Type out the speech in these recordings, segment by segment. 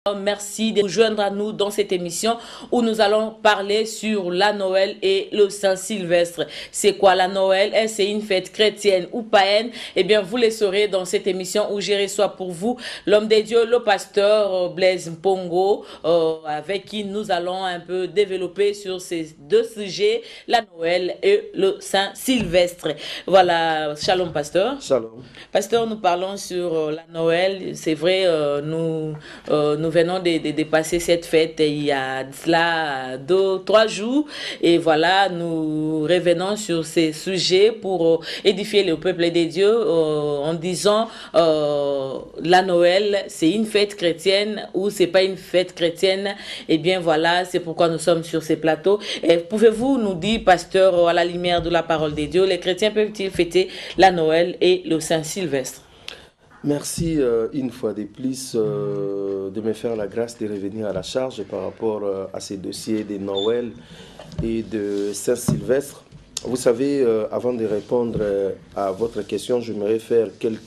Merci de vous joindre à nous dans cette émission où nous allons parler sur la Noël et le Saint-Sylvestre. C'est quoi la Noël? Est-ce c'est une fête chrétienne ou païenne? Eh bien, vous le saurez dans cette émission où je reçois pour vous l'homme des dieux, le pasteur Blaise Mpongo, avec qui nous allons un peu développer sur ces deux sujets, la Noël et le Saint-Sylvestre. Voilà, shalom pasteur. Shalom. Pasteur, nous parlons sur la Noël. C'est vrai, nous venons de passer cette fête il y a cela 2-3 jours. Et voilà, nous revenons sur ces sujets pour édifier le peuple des dieux en disant la Noël, c'est une fête chrétienne ou c'est pas une fête chrétienne. Eh bien voilà, c'est pourquoi nous sommes sur ces plateaux. Et pouvez-vous nous dire, pasteur, à la lumière de la parole des dieux, les chrétiens peuvent-ils fêter la Noël et le Saint-Sylvestre? Merci une fois de plus de me faire la grâce de revenir à la charge par rapport à ces dossiers de Noël et de Saint-Sylvestre. Vous savez, avant de répondre à votre question, j'aimerais faire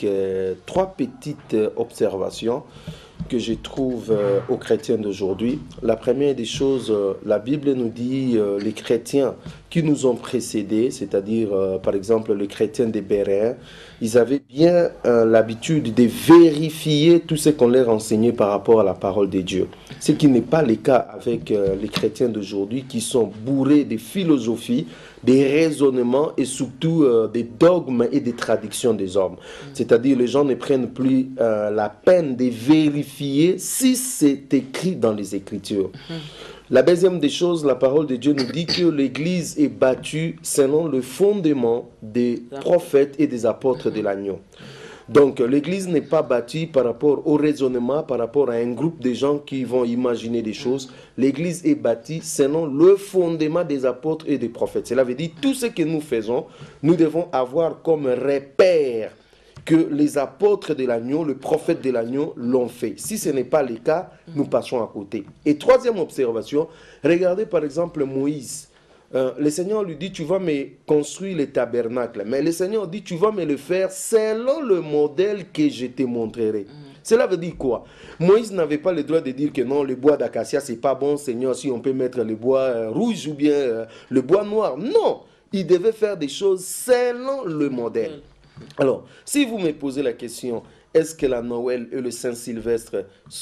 trois petites observations que je trouve aux chrétiens d'aujourd'hui. La première des choses, la Bible nous dit les chrétiens qui nous ont précédés, c'est-à-dire par exemple les chrétiens des Béréens, ils avaient bien l'habitude de vérifier tout ce qu'on leur enseignait par rapport à la parole de Dieu. Ce qui n'est pas le cas avec les chrétiens d'aujourd'hui qui sont bourrés de philosophie, des raisonnements et surtout des dogmes et des traditions des hommes. C'est-à-dire les gens ne prennent plus la peine de vérifier si c'est écrit dans les Écritures. La deuxième des choses, la parole de Dieu nous dit que l'Église est bâtue selon le fondement des prophètes et des apôtres de l'agneau. Donc l'Église n'est pas bâtie par rapport au raisonnement, par rapport à un groupe de gens qui vont imaginer des choses. L'Église est bâtie selon le fondement des apôtres et des prophètes. Cela veut dire tout ce que nous faisons, nous devons avoir comme repère que les apôtres de l'agneau, le prophète de l'agneau l'ont fait. Si ce n'est pas le cas, nous passons à côté. Et troisième observation, regardez par exemple Moïse. Le Seigneur lui dit, tu vas me construire le tabernacle. Mais le Seigneur dit, tu vas me le faire selon le modèle que je te montrerai. Cela veut dire quoi? Moïse n'avait pas le droit de dire que non, le bois d'acacia, c'est pas bon, Seigneur, si on peut mettre le bois rouge ou bien le bois noir. Non, il devait faire des choses selon le modèle. Alors, si vous me posez la question, est-ce que la Noël et le Saint-Sylvestre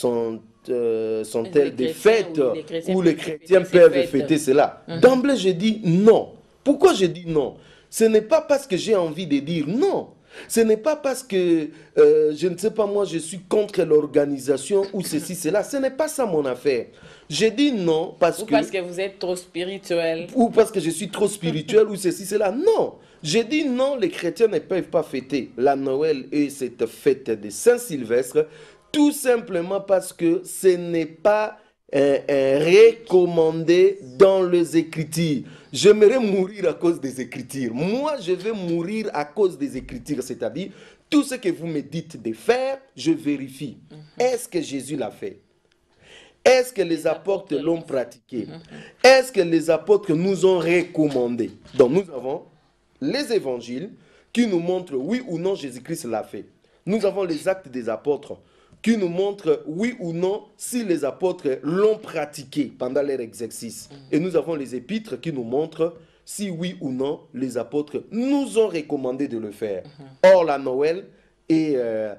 sont-elles des fêtes où les chrétiens peuvent fêter cela? D'emblée, je dis non. Pourquoi je dis non? Ce n'est pas parce que j'ai envie de dire non. Ce n'est pas parce que, je ne sais pas moi, je suis contre l'organisation ou ceci, cela. Ce n'est pas ça mon affaire. Je dis non parce que vous êtes trop spirituel. Ou parce que je suis trop spirituel ou ceci, cela. Non. Je dis non, les chrétiens ne peuvent pas fêter la Noël et cette fête de Saint-Sylvestre, tout simplement parce que ce n'est pas recommandé dans les Écritures. J'aimerais mourir à cause des Écritures. Moi, je vais mourir à cause des Écritures, c'est-à-dire tout ce que vous me dites de faire, je vérifie. Est-ce que Jésus l'a fait? Est-ce que les apôtres l'ont pratiqué? Est-ce que les apôtres nous ont recommandé? Donc nous avons les évangiles qui nous montrent oui ou non Jésus-Christ l'a fait. Nous avons les actes des apôtres qui nous montrent oui ou non si les apôtres l'ont pratiqué pendant leur exercice. Et nous avons les épîtres qui nous montrent si oui ou non les apôtres nous ont recommandé de le faire. Or la Noël et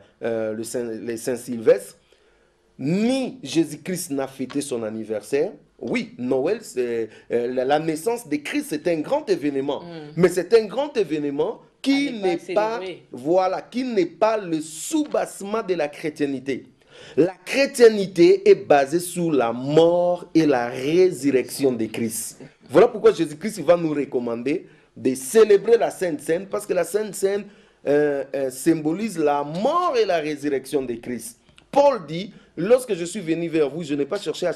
les Saint-Sylvestre, ni Jésus-Christ n'a fêté son anniversaire. Oui, Noël, c'est la naissance de Christ, c'est un grand événement. Mais c'est un grand événement qui n'est pas, voilà, qui n'est pas le soubassement de la chrétienté. La chrétienté est basée sur la mort et la résurrection de Christ. Voilà pourquoi Jésus-Christ va nous recommander de célébrer la Sainte Seine, parce que la Sainte Seine symbolise la mort et la résurrection de Christ. Paul dit, lorsque je suis venu vers vous, je n'ai pas cherché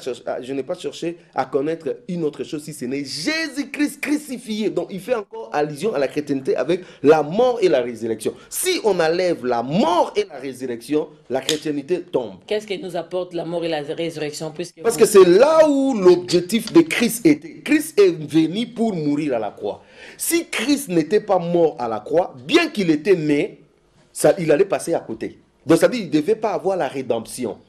à connaître une autre chose si ce n'est Jésus-Christ crucifié. Donc il fait encore allusion à la chrétienté avec la mort et la résurrection. Si on enlève la mort et la résurrection, la chrétienté tombe. Qu'est-ce que nous apporte la mort et la résurrection? Parce que c'est là où l'objectif de Christ était. Christ est venu pour mourir à la croix. Si Christ n'était pas mort à la croix, bien qu'il était né, il allait passer à côté. Donc ça veut dire qu'il ne devait pas avoir la rédemption.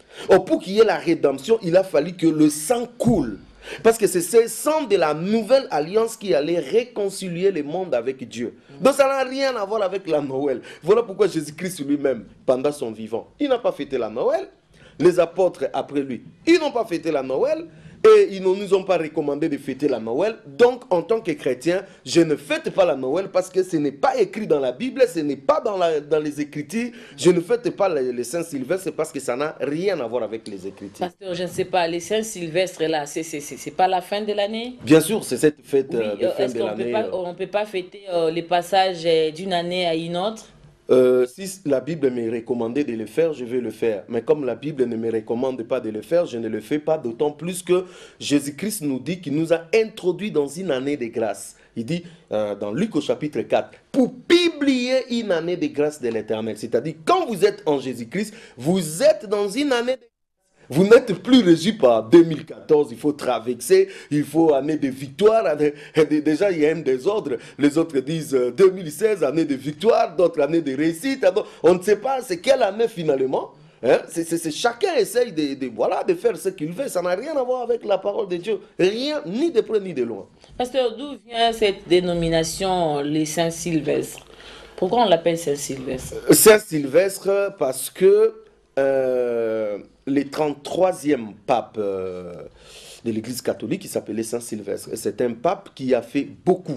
Or, pour qu'il y ait la rédemption, il a fallu que le sang coule. Parce que c'est ce sang de la nouvelle alliance qui allait réconcilier le monde avec Dieu. Donc ça n'a rien à voir avec la Noël. Voilà pourquoi Jésus-Christ lui-même, pendant son vivant, il n'a pas fêté la Noël. Les apôtres après lui, ils n'ont pas fêté la Noël. Et ils ne nous ont pas recommandé de fêter la Noël. Donc, en tant que chrétien, je ne fête pas la Noël parce que ce n'est pas écrit dans la Bible, ce n'est pas dans les Écritures. Je ne fête pas les Saint-Sylvestre parce que ça n'a rien à voir avec les Écritures. Pasteur, je ne sais pas, les Saint-Sylvestre, là, c'est pas la fin de l'année? Bien sûr, c'est cette fête Oui, de fin est-ce de qu'on l'année. ne peut pas fêter les passages d'une année à une autre? Si la Bible me recommandait de le faire, je vais le faire. Mais comme la Bible ne me recommande pas de le faire, je ne le fais pas, d'autant plus que Jésus-Christ nous dit qu'il nous a introduits dans une année de grâce. Il dit dans Luc au chapitre 4, pour publier une année de grâce de l'Éternel. C'est-à-dire, quand vous êtes en Jésus-Christ, vous êtes dans une année de... Vous n'êtes plus régi par 2014, il faut traverser, il faut année de victoire. Déjà, il y a un désordre. Les autres disent 2016, année de victoire, d'autres années de réussite. On ne sait pas c'est quelle année finalement. Hein? Chacun essaye voilà, de faire ce qu'il veut. Ça n'a rien à voir avec la parole de Dieu. Rien, ni de près ni de loin. Pasteur, d'où vient cette dénomination, les Saint-Sylvestre? Pourquoi on l'appelle Saint-Sylvestre? Saint-Sylvestre parce que... le 33e pape de l'Église catholique, qui s'appelait Saint Sylvestre. C'est un pape qui a fait beaucoup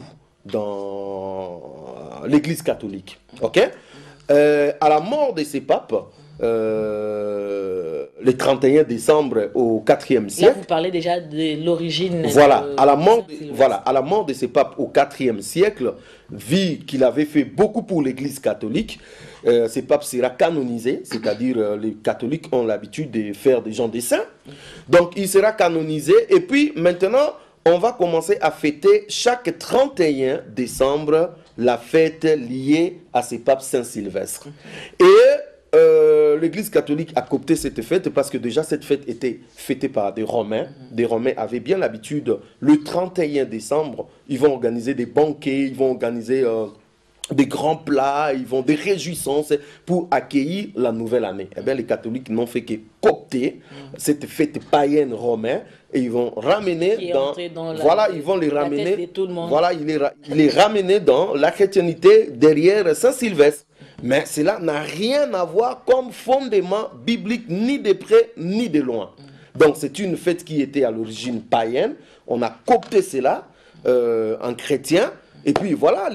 dans l'Église catholique. Ok? À la mort de ces papes, le 31 décembre au 4e siècle... Là, vous parlez déjà de l'origine... Voilà, à la mort de ces papes au 4e siècle, vu qu'il avait fait beaucoup pour l'Église catholique, ce pape sera canonisé, c'est-à-dire les catholiques ont l'habitude de faire des gens des saints. Donc il sera canonisé et puis maintenant on va commencer à fêter chaque 31 décembre la fête liée à ce pape Saint-Sylvestre. Et l'Église catholique a coopté cette fête parce que déjà cette fête était fêtée par des Romains. Des Romains avaient bien l'habitude, le 31 décembre, ils vont organiser des banquets, ils vont organiser... des grands plats, ils vont des réjouissances pour accueillir la nouvelle année. Eh bien, les catholiques n'ont fait que coopter cette fête païenne romaine et ils vont ramener ils vont les ramener, voilà, ils les ramener dans la chrétienté derrière Saint-Sylvestre. Mais cela n'a rien à voir comme fondement biblique, ni de près, ni de loin. Donc, c'est une fête qui était à l'origine païenne. On a coopté cela en chrétien. Et puis voilà,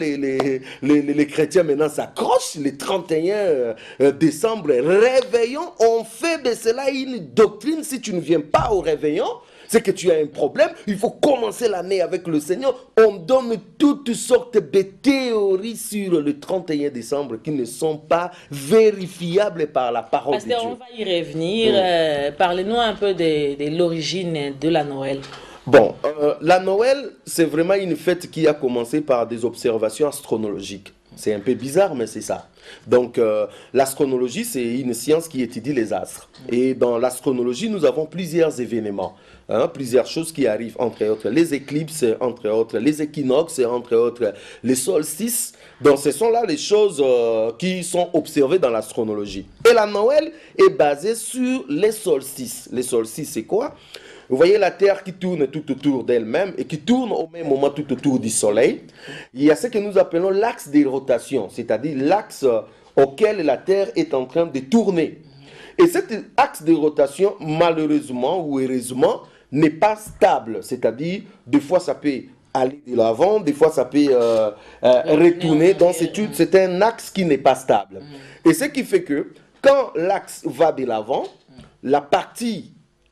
les chrétiens maintenant s'accrochent. Le 31 décembre, réveillon, on fait de cela une doctrine. Si tu ne viens pas au réveillon, c'est que tu as un problème. Il faut commencer l'année avec le Seigneur. On donne toutes sortes de théories sur le 31 décembre qui ne sont pas vérifiables par la parole de Dieu. Pasteur, on va y revenir. Parlez-nous un peu de l'origine de la Noël. Bon, la Noël, c'est vraiment une fête qui a commencé par des observations astronomiques. C'est un peu bizarre, mais c'est ça. Donc, l'astronomie, c'est une science qui étudie les astres. Et dans l'astronomie, nous avons plusieurs événements, plusieurs choses qui arrivent, entre autres les éclipses, entre autres les équinoxes, entre autres les solstices. Donc, ce sont là les choses qui sont observées dans l'astronomie. Et la Noël est basée sur les solstices. Les solstices, c'est quoi? Vous voyez la Terre qui tourne tout autour d'elle-même et qui tourne au même moment tout autour du Soleil. Il y a ce que nous appelons l'axe de rotation, c'est-à-dire l'axe auquel la Terre est en train de tourner. Et cet axe de rotation, malheureusement ou heureusement, n'est pas stable. C'est-à-dire, des fois, ça peut aller de l'avant, des fois, ça peut retourner. Donc, c'est un axe qui n'est pas stable. Et ce qui fait que, quand l'axe va de l'avant, la partie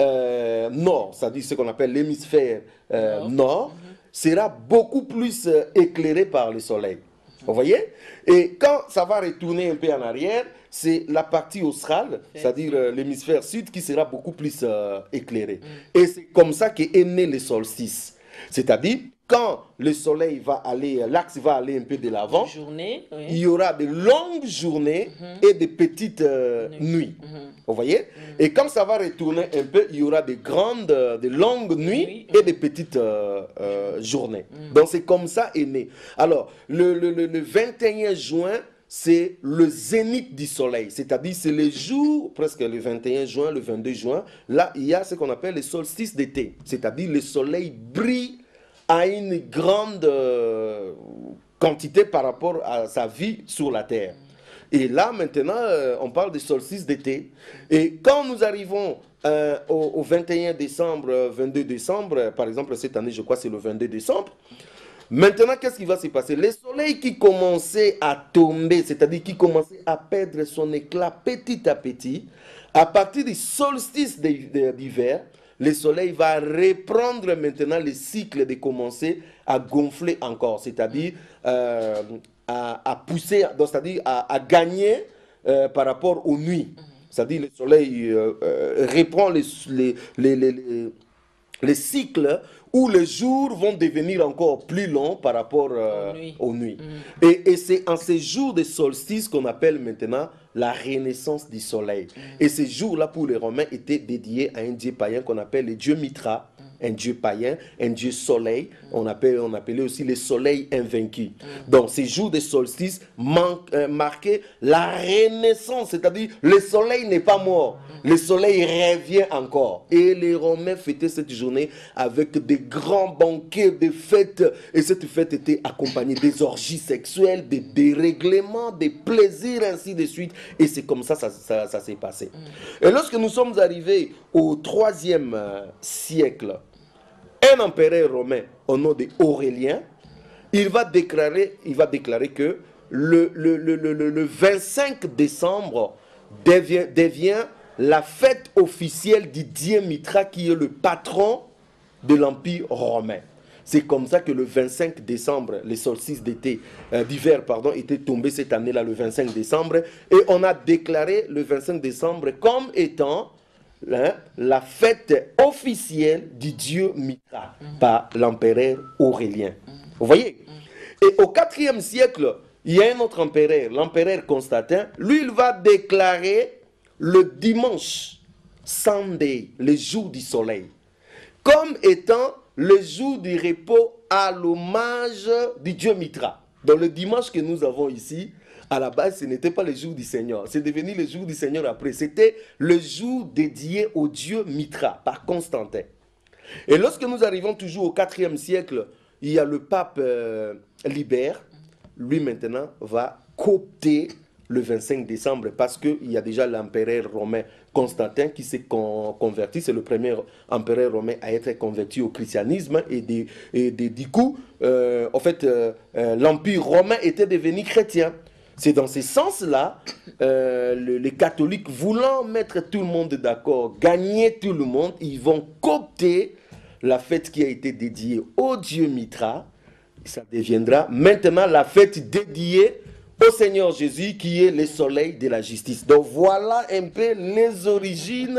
nord, c'est-à-dire ce qu'on appelle l'hémisphère nord, sera beaucoup plus éclairé par le soleil. Vous voyez? Et quand ça va retourner un peu en arrière, c'est la partie australe, c'est-à-dire l'hémisphère sud, qui sera beaucoup plus éclairé. Et c'est comme ça qu'est né le solstice. C'est-à-dire, quand le soleil va aller, l'axe va aller un peu de l'avant, il y aura de longues journées et de petites nuits. Vous voyez? Et quand ça va retourner un peu, il y aura de longues nuits et de petites journées. Donc c'est comme ça est né. Alors, le 21 juin, c'est le zénith du soleil, c'est-à-dire c'est les jours, presque le 21 juin, le 22 juin, là il y a ce qu'on appelle le solstice d'été, c'est-à-dire le soleil brille à une grande quantité par rapport à sa vie sur la terre. Et là maintenant, on parle du solstice d'été. Et quand nous arrivons au 21 décembre, 22 décembre, par exemple cette année je crois c'est le 22 décembre, maintenant, qu'est-ce qui va se passer? Le soleil qui commençait à tomber, c'est-à-dire qui commençait à perdre son éclat petit à petit, à partir du solstice d'hiver, le soleil va reprendre maintenant le cycle de commencer à gonfler encore, c'est-à-dire à pousser, c'est-à-dire à gagner par rapport aux nuits. C'est-à-dire le soleil reprend les cycles où les jours vont devenir encore plus longs par rapport aux nuits. Et c'est en ces jours de solstice qu'on appelle maintenant la renaissance du soleil. Et ces jours-là, pour les Romains, étaient dédiés à un dieu païen qu'on appelle le dieu Mitra, un dieu païen, un dieu soleil. On appelait aussi le soleil invaincu. Donc, ces jours de solstice marquaient la renaissance, c'est-à-dire le soleil n'est pas mort. Le soleil revient encore. Et les Romains fêtaient cette journée avec des grands banquets, des fêtes. Et cette fête était accompagnée des orgies sexuelles, des dérèglements, des plaisirs, ainsi de suite. Et c'est comme ça s'est passé. Et lorsque nous sommes arrivés au 3e siècle, un empereur romain au nom d'Aurélien, il va déclarer que le 25 décembre devient la fête officielle du dieu Mitra qui est le patron de l'Empire romain. C'est comme ça que le 25 décembre, le solstice d'hiver, était tombé cette année-là, le 25 décembre. Et on a déclaré le 25 décembre comme étant la fête officielle du dieu Mitra par l'empereur Aurélien. Vous voyez? Et au 4e siècle, il y a un autre empereur, l'empereur Constantin. Lui, il va déclarer le dimanche, Sunday, le jour du soleil, comme étant le jour du repos à l'hommage du dieu Mitra. Donc le dimanche que nous avons ici, à la base, ce n'était pas le jour du Seigneur. C'est devenu le jour du Seigneur après. C'était le jour dédié au dieu Mitra par Constantin. Et lorsque nous arrivons toujours au 4e siècle, il y a le pape Libère. Lui maintenant va coopter le 25 décembre parce qu'il y a déjà l'empereur romain Constantin qui s'est converti. C'est le premier empereur romain à être converti au christianisme. Et du coup, en fait, l'empire romain était devenu chrétien. C'est dans ce sens-là, les catholiques voulant mettre tout le monde d'accord, gagner tout le monde, ils vont coopter la fête qui a été dédiée au dieu Mitra. Ça deviendra maintenant la fête dédiée au Seigneur Jésus qui est le soleil de la justice. Donc voilà un peu les origines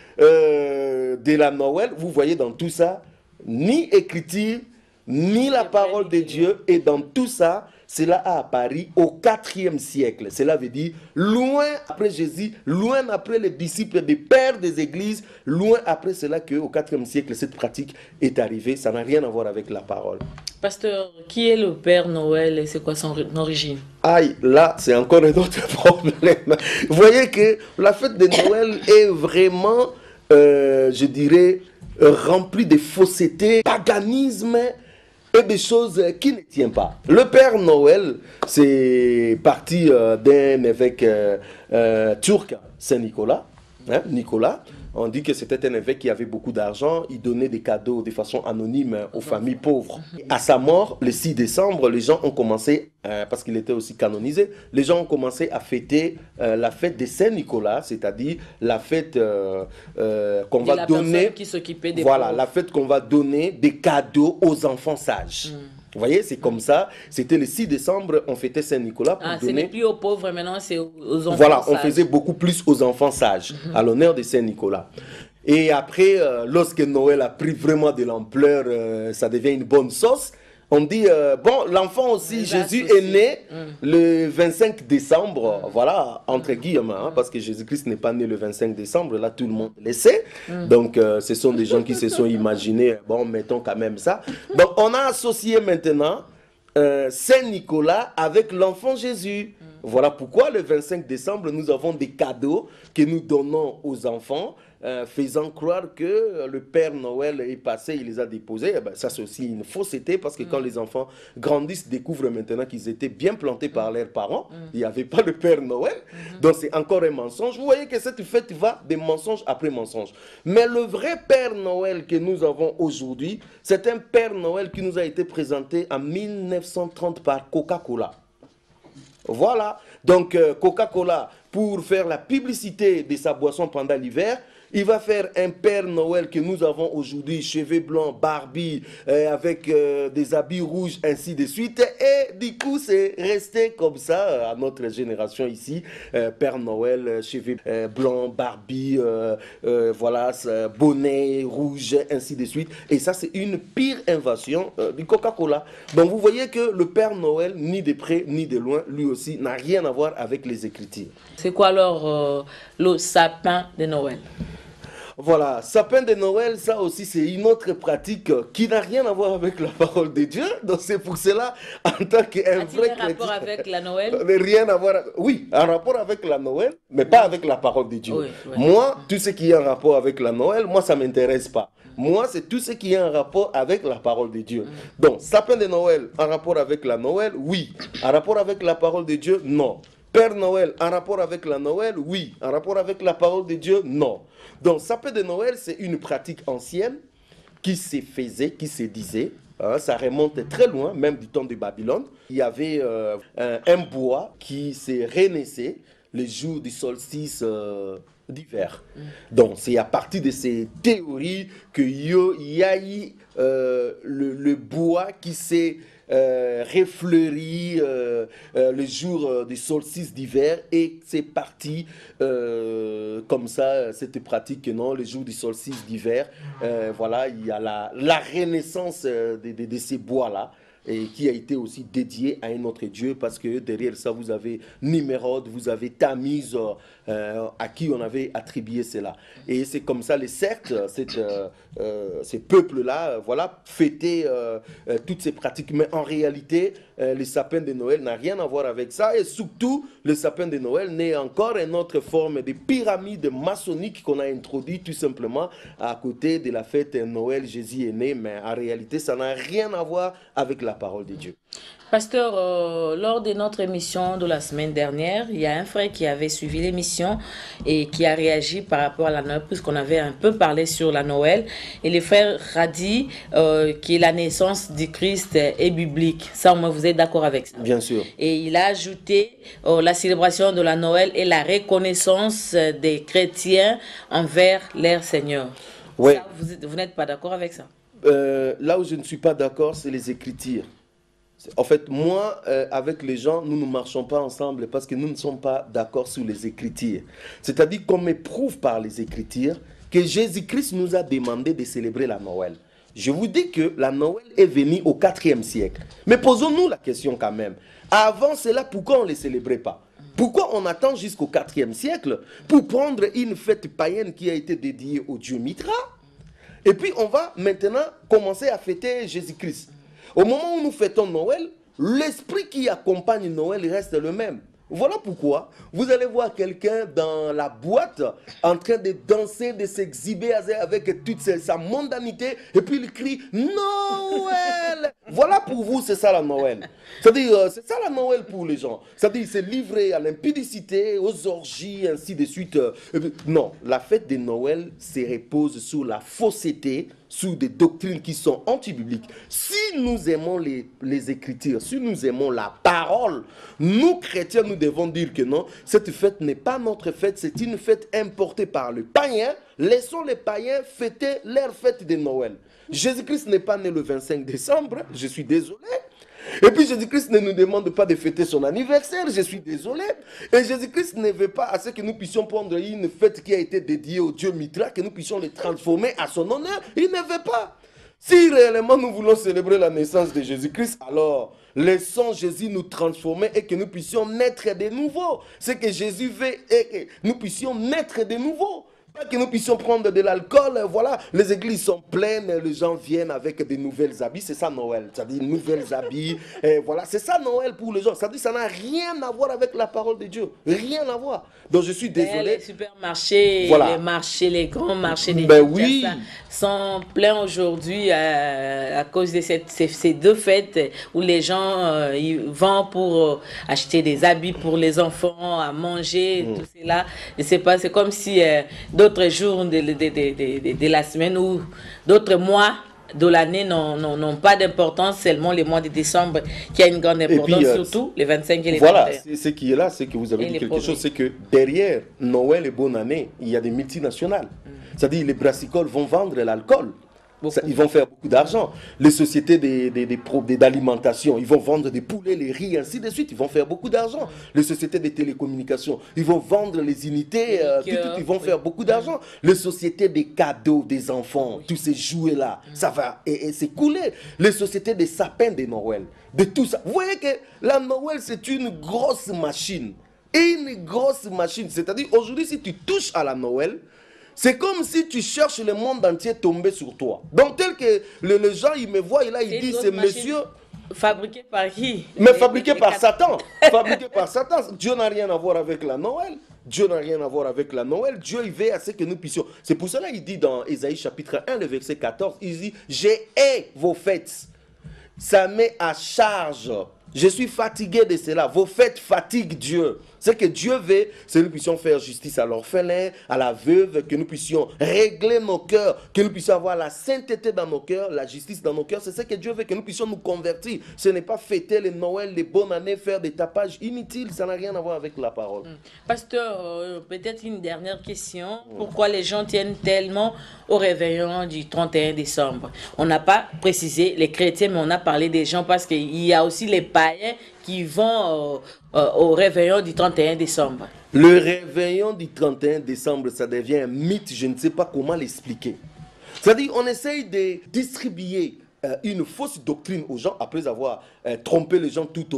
de la Noël. Vous voyez dans tout ça, ni écriture, ni la parole de Dieu. Et dans tout ça, cela a apparu au 4e siècle. Cela veut dire loin après Jésus, loin après les disciples des pères des églises, loin après cela qu'au 4e siècle, cette pratique est arrivée. Ça n'a rien à voir avec la parole. Pasteur, qui est le Père Noël et c'est quoi son origine? Aïe, là, c'est encore un autre problème. Vous voyez que la fête de Noël est vraiment, je dirais, remplie de fausseté, paganisme et des choses qui ne tiennent pas. Le Père Noël, c'est parti d'un évêque turc, Saint Nicolas. Nicolas, on dit que c'était un évêque qui avait beaucoup d'argent, il donnait des cadeaux de façon anonyme aux familles pauvres. À sa mort, le 6 décembre, les gens ont commencé, parce qu'il était aussi canonisé, les gens ont commencé à fêter la fête de Saint-Nicolas, c'est-à-dire la fête qu'on va donner, qui s'occupait des voilà, pauvres. la fête qu'on va donner des cadeaux aux enfants sages. Vous voyez, c'est comme ça. C'était le 6 décembre, on fêtait Saint-Nicolas pour Ce donner... n'est plus aux pauvres, maintenant c'est aux enfants Voilà, sages. on faisait beaucoup plus aux enfants sages, à l'honneur de Saint-Nicolas. Et après, lorsque Noël a pris vraiment de l'ampleur, ça devient une bonne sauce. On dit, bon, l'enfant aussi, Jésus est né le 25 décembre, voilà, entre guillemets, parce que Jésus-Christ n'est pas né le 25 décembre, là tout le monde le sait. Donc, ce sont des gens qui se sont imaginés, bon, mettons quand même ça. Donc, on a associé maintenant Saint-Nicolas avec l'enfant Jésus. Voilà pourquoi le 25 décembre, nous avons des cadeaux que nous donnons aux enfants, faisant croire que le Père Noël est passé, il les a déposés. Eh ben, ça, c'est aussi une fausseté parce que quand les enfants grandissent, découvrent maintenant qu'ils étaient bien plantés par leurs parents, il n'y avait pas le Père Noël. Donc, c'est encore un mensonge. Vous voyez que cette fête va de mensonge après mensonge. Mais le vrai Père Noël que nous avons aujourd'hui, c'est un Père Noël qui nous a été présenté en 1930 par Coca-Cola. Voilà, donc Coca-Cola, pour faire la publicité de sa boisson pendant l'hiver, il va faire un Père Noël que nous avons aujourd'hui, cheveux blancs, Barbie, avec des habits rouges, ainsi de suite. Et du coup, c'est resté comme ça à notre génération ici. Père Noël, cheveux blancs, Barbie, voilà, bonnet rouge, ainsi de suite. Et ça, c'est une pire invasion du Coca-Cola. Donc, vous voyez que le Père Noël, ni de près, ni de loin, lui aussi, n'a rien à voir avec les Écritures. C'est quoi alors le sapin de Noël? Voilà, sapin de Noël, ça aussi c'est une autre pratique qui n'a rien à voir avec la parole de Dieu. Donc c'est pour cela, en tant qu'un vrai chrétien... rapport avec la Noël? Rien à voir... Oui, un rapport avec la Noël, mais pas avec la parole de Dieu. Oui, oui. Moi, tout ce qui est en rapport avec la Noël, moi ça ne m'intéresse pas. Moi, c'est tout ce qui est en rapport avec la parole de Dieu. Donc, sapin de Noël, en rapport avec la Noël, oui. En rapport avec la parole de Dieu, non. Père Noël, en rapport avec la Noël, oui. En rapport avec la parole de Dieu, non. Donc, sapin de Noël, c'est une pratique ancienne qui se faisait, qui se disait. Hein, ça remonte très loin, même du temps de Babylone. Il y avait un bois qui se renaissait les jours du solstice d'hiver. Donc, c'est à partir de ces théories qu'il y a eu le bois qui s'est refleurit le jour du solstice d'hiver et c'est parti comme ça, cette pratique, non, le jour du solstice d'hiver, voilà, il y a la renaissance de ces bois-là. Et qui a été aussi dédié à un autre Dieu, parce que derrière ça, vous avez Nimrod, vous avez Tammuz, à qui on avait attribué cela. Et c'est comme ça, les sectes, ces peuples-là, voilà, fêtaient toutes ces pratiques. Mais en réalité, le sapin de Noël n'a rien à voir avec ça. Et surtout, le sapin de Noël n'est encore une autre forme de pyramide maçonnique qu'on a introduit tout simplement à côté de la fête Noël, Jésus est né. Mais en réalité, ça n'a rien à voir avec la parole de Dieu. Pasteur, lors de notre émission de la semaine dernière, il y a un frère qui avait suivi l'émission et qui a réagi par rapport à la Noël, puisqu'on avait un peu parlé sur la Noël. Et le frère a dit que la naissance du Christ est biblique. Ça, au moins, vous êtes d'accord avec ça? Bien sûr. Et il a ajouté la célébration de la Noël et la reconnaissance des chrétiens envers leur Seigneur. Ouais. Ça, vous n'êtes pas d'accord avec ça? Là où je ne suis pas d'accord, c'est les Écritures. En fait, moi, avec les gens, nous ne marchons pas ensemble parce que nous ne sommes pas d'accord sur les Écritures. C'est-à-dire qu'on m'éprouve par les Écritures que Jésus-Christ nous a demandé de célébrer la Noël. Je vous dis que la Noël est venue au IVe siècle. Mais posons-nous la question quand même. Avant cela, pourquoi on ne les célébrait pas? Pourquoi on attend jusqu'au IVe siècle pour prendre une fête païenne qui a été dédiée au dieu Mithra? Et puis on va maintenant commencer à fêter Jésus-Christ. Au moment où nous fêtons Noël, l'esprit qui accompagne Noël reste le même. Voilà pourquoi vous allez voir quelqu'un dans la boîte en train de danser, de s'exhiber avec toute sa mondanité, et puis il crie « Noël !» Voilà pour vous, c'est ça la Noël. C'est-à-dire, c'est ça la Noël pour les gens. C'est-à-dire, c'est livré à l'impudicité, aux orgies, ainsi de suite. Non, la fête de Noël se repose sur la fausseté, sur des doctrines qui sont anti-bibliques. Si nous aimons les Écritures, si nous aimons la parole, nous chrétiens, nous devons dire que non, cette fête n'est pas notre fête, c'est une fête importée par le païen. Laissons les païens fêter leur fête de Noël. Jésus-Christ n'est pas né le 25 décembre, je suis désolé. Et puis Jésus-Christ ne nous demande pas de fêter son anniversaire, je suis désolé. Et Jésus-Christ ne veut pas à ce que nous puissions prendre une fête qui a été dédiée au dieu Mithra, que nous puissions le transformer à son honneur. Il ne veut pas. Si réellement nous voulons célébrer la naissance de Jésus-Christ, alors laissons Jésus nous transformer et que nous puissions naître de nouveau. Ce que Jésus veut est que nous puissions naître de nouveau. pas que nous puissions prendre de l'alcool. Voilà, les églises sont pleines, les gens viennent avec des nouvelles habits. C'est ça Noël, c'est-à-dire nouvelles habits. Et voilà, c'est ça Noël pour les gens. C'est-à-dire ça n'a rien à voir avec la parole de Dieu. Rien à voir. Donc je suis désolé. Les supermarchés, voilà. les marchés, les grands marchés des oui. sont pleins aujourd'hui à cause de ces deux fêtes où les gens ils vont pour acheter des habits pour les enfants, à manger, tout cela. Je sais pas, c'est comme si d'autres jours de la semaine ou d'autres mois de l'année n'ont pas d'importance, seulement les mois de décembre qui a une grande importance, puis, surtout les 25 et les 31. Voilà, ce qui est là, c'est que vous avez dit quelque chose, c'est que derrière Noël et bonne année, il y a des multinationales. C'est-à-dire les brassicoles vont vendre l'alcool. Ils vont faire beaucoup d'argent. Les sociétés d'alimentation, ils vont vendre des poulets, les riz, ainsi de suite. Ils vont faire beaucoup d'argent. Les sociétés de télécommunications, ils vont vendre les unités, ils vont faire beaucoup d'argent. Les sociétés des cadeaux des enfants, tous ces jouets-là, ça va et c'est coulé. Les sociétés des sapins de Noël, de tout ça. Vous voyez que la Noël, c'est une grosse machine. Une grosse machine. C'est-à-dire, aujourd'hui, si tu touches à la Noël, c'est comme si tu cherches le monde entier tombé sur toi. Donc, tel que les gens, ils me voient, et là, ils disent, c'est monsieur... Fabriqué par qui? Mais fabriqué par Satan. Fabriqué par Satan. Dieu n'a rien à voir avec la Noël. Dieu n'a rien à voir avec la Noël. Dieu, il veut à ce que nous puissions... C'est pour cela qu'il dit dans Ésaïe chapitre 1, le verset 14, il dit, « J'ai hais vos fêtes. Ça met à charge. Je suis fatigué de cela. Vos fêtes fatiguent Dieu. » Ce que Dieu veut, c'est que nous puissions faire justice à l'orphelin, à la veuve, que nous puissions régler nos cœurs, que nous puissions avoir la sainteté dans nos cœurs, la justice dans nos cœurs. C'est ce que Dieu veut, que nous puissions nous convertir. Ce n'est pas fêter les Noël, les bonnes années, faire des tapages inutiles. Ça n'a rien à voir avec la parole. Pasteur, peut-être une dernière question. Pourquoi les gens tiennent tellement au réveillon du 31 décembre? On n'a pas précisé les chrétiens, mais on a parlé des gens parce qu'il y a aussi les païens qui vont au réveillon du 31 décembre. Le réveillon du 31 décembre, ça devient un mythe, je ne sais pas comment l'expliquer. C'est-à-dire, on essaye de distribuer une fausse doctrine aux gens après avoir trompé les gens tout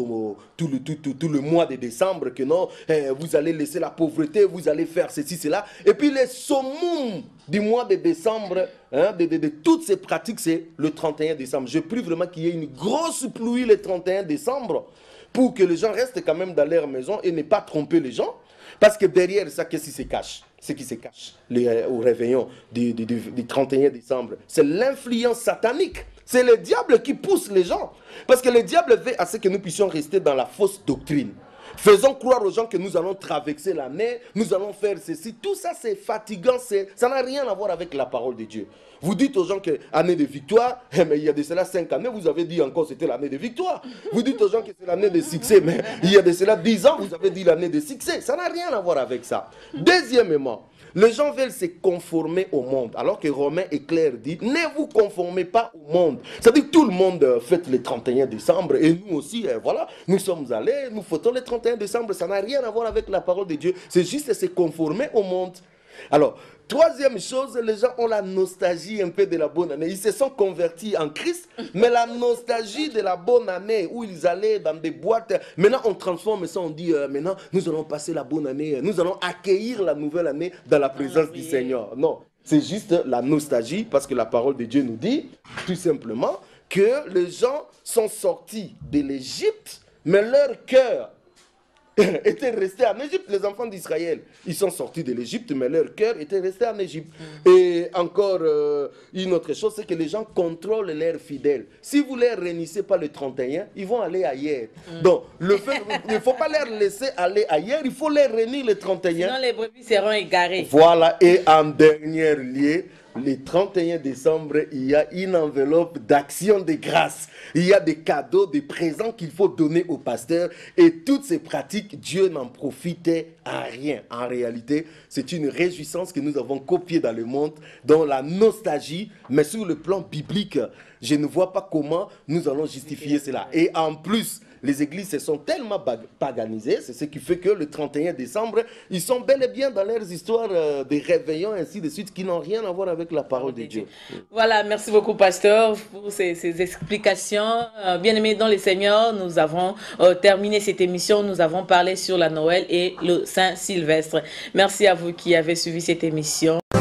le mois de décembre, que non, vous allez laisser la pauvreté, vous allez faire ceci, cela. Et puis les summum du mois de décembre, de toutes ces pratiques, c'est le 31 décembre. Je prie vraiment qu'il y ait une grosse pluie le 31 décembre pour que les gens restent quand même dans leur maison et ne pas tromper les gens. Parce que derrière ça, qu'est-ce qui se cache? Ce qui se cache au réveillon du 31 décembre, c'est l'influence satanique. C'est le diable qui pousse les gens. Parce que le diable veut à ce que nous puissions rester dans la fausse doctrine. Faisons croire aux gens que nous allons traverser l'année, nous allons faire ceci. Tout ça, c'est fatigant, ça n'a rien à voir avec la parole de Dieu. Vous dites aux gens que année de victoire, mais il y a de cela 5 années, vous avez dit encore que c'était l'année de victoire. Vous dites aux gens que c'est l'année de succès, mais il y a de cela 10 ans, vous avez dit l'année de succès. Ça n'a rien à voir avec ça. Deuxièmement, les gens veulent se conformer au monde, alors que Romains et Claire dit, ne vous conformez pas au monde. C'est-à-dire que tout le monde fête le 31 décembre, et nous aussi, voilà, nous sommes allés, nous fêtons le 31 décembre, ça n'a rien à voir avec la parole de Dieu, c'est juste se conformer au monde. Alors, troisième chose, les gens ont la nostalgie un peu de la bonne année. Ils se sont convertis en Christ, mais la nostalgie de la bonne année, où ils allaient dans des boîtes, maintenant on transforme ça, on dit, maintenant nous allons passer la bonne année, nous allons accueillir la nouvelle année dans la présence du Seigneur. Non, c'est juste la nostalgie, parce que la parole de Dieu nous dit, tout simplement, que les gens sont sortis de l'Égypte, mais leur cœur étaient restés en Égypte, les enfants d'Israël. Ils sont sortis de l'Égypte, mais leur cœur était resté en Égypte. Et encore une autre chose, c'est que les gens contrôlent leurs fidèles. Si vous ne les réunissez pas le 31, ils vont aller ailleurs. Donc, il ne faut pas les laisser aller ailleurs, il faut les réunir le 31. Sinon, les brebis seront égarées. Voilà, et en dernier lieu, le 31 décembre, il y a une enveloppe d'action de grâce. Il y a des cadeaux, des présents qu'il faut donner au pasteur. Et toutes ces pratiques, Dieu n'en profitait à rien. En réalité, c'est une réjouissance que nous avons copiée dans le monde, dans la nostalgie. Mais sur le plan biblique, je ne vois pas comment nous allons justifier cela. Et en plus, les églises se sont tellement paganisées, c'est ce qui fait que le 31 décembre, ils sont bel et bien dans leurs histoires de réveillons, ainsi de suite, qui n'ont rien à voir avec la parole de Dieu. Voilà, merci beaucoup, pasteur, pour ces explications. Bien-aimés dans le Seigneur, nous avons terminé cette émission. Nous avons parlé sur la Noël et le Saint-Sylvestre. Merci à vous qui avez suivi cette émission.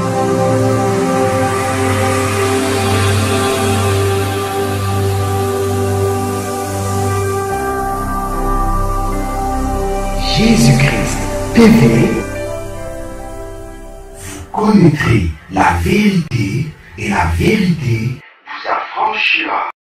TV, vous connaîtrez la vérité et la vérité vous affranchira.